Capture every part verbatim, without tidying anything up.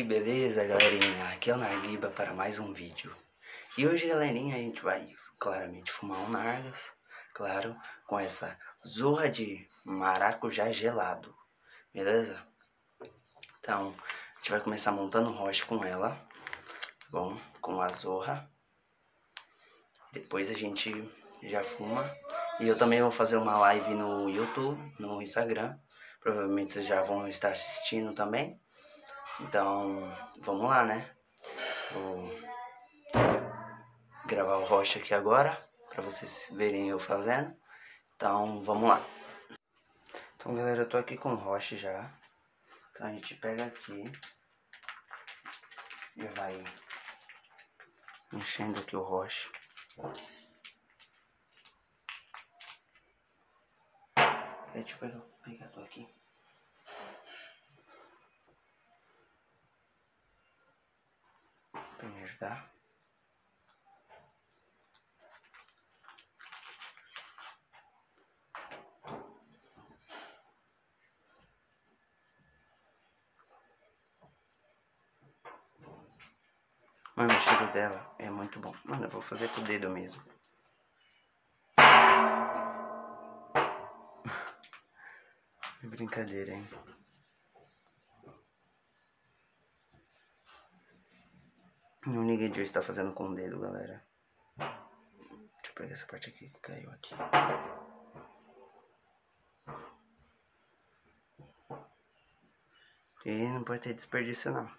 beleza, galerinha? Aqui é o Narguiba para mais um vídeo. E hoje, galerinha, a gente vai claramente fumar um Nargas, claro, com essa zorra de maracujá gelado, beleza? Então, a gente vai começar montando rocha com ela, tá bom? Com a zorra. Depois a gente já fuma. E eu também vou fazer uma live no YouTube, no Instagram. Provavelmente vocês já vão estar assistindo também. Então, vamos lá, né? Vou gravar o rocha aqui agora, pra vocês verem eu fazendo. Então, vamos lá. Então, galera, eu tô aqui com o rocha já. Então, a gente pega aqui e vai enchendo aqui o rocha. Deixa eu pegar, pegar tô aqui. Pra me ajudar. Mano, o cheiro dela é muito bom. Mano, eu vou fazer com o dedo mesmo. É brincadeira, hein? Não ninguém de hoje tá fazendo com o dedo, galera. Deixa eu pegar essa parte aqui que caiu aqui. E não pode ter desperdício, não.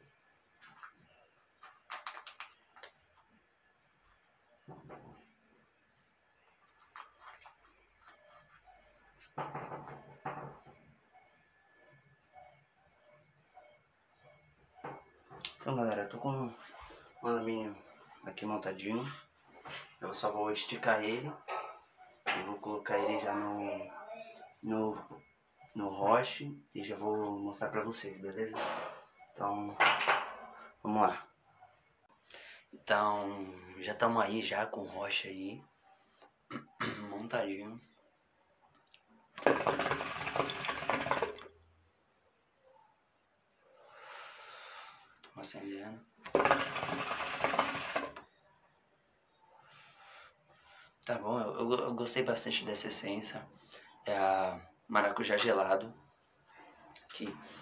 Então, galera, eu tô com um alumínio aqui montadinho. Eu só vou esticar ele e vou colocar ele já no no, no roche e já vou mostrar pra vocês, beleza? Então, vamos lá. Então, já estamos aí já com o roche aí montadinho. Tô acendendo. Tá bom, eu, eu, eu gostei bastante dessa essência. É a maracujá gelado. Que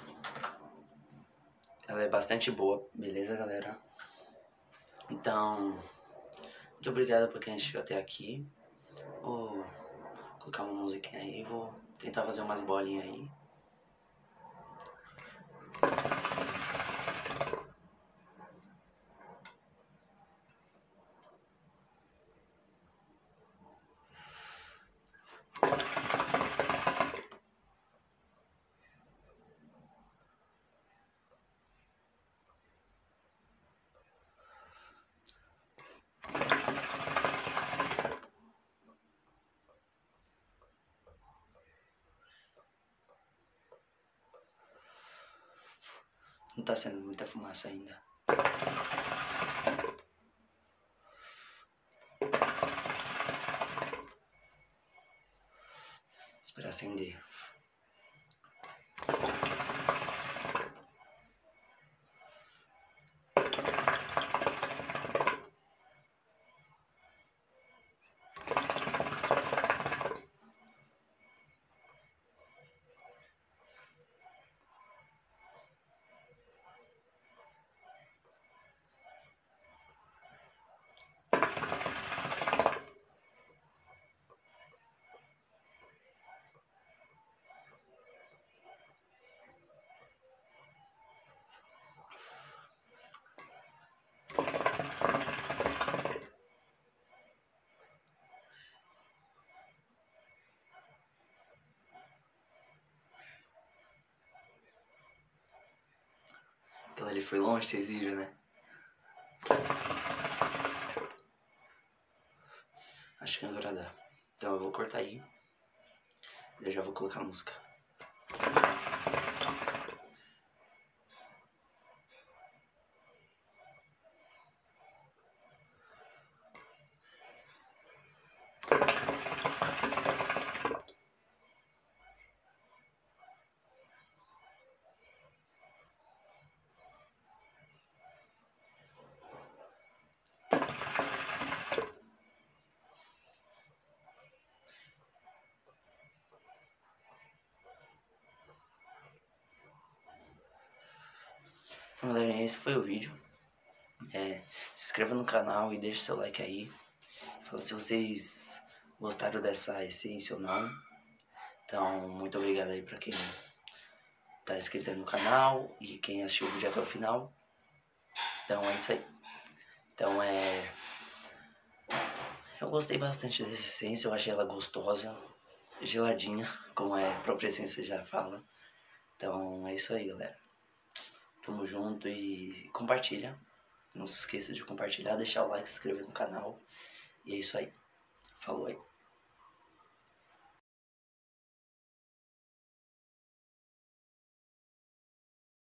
ela é bastante boa, beleza, galera? Então, muito obrigado por quem assistiu até aqui. Vou colocar uma musiquinha aí, vou tentar fazer umas bolinhas aí. Não tá sendo muita fumaça ainda. Esperar acender. Aquela ali foi longe, vocês viram, né? Acho que agora dá. Então eu vou cortar aí. Eu já vou colocar a música. esse foi o vídeo. É, se inscreva no canal e deixe seu like aí. Fala se vocês gostaram dessa essência ou não. Então, muito obrigado aí pra quem tá inscrito aí no canal e quem assistiu o vídeo até o final. Então é isso aí. Então é... Eu gostei bastante dessa essência, eu achei ela gostosa, geladinha, como a própria essência já fala. Então é isso aí, galera. Tamo junto e compartilha. Não se esqueça de compartilhar, deixar o like, se inscrever no canal. E é isso aí. Falou aí.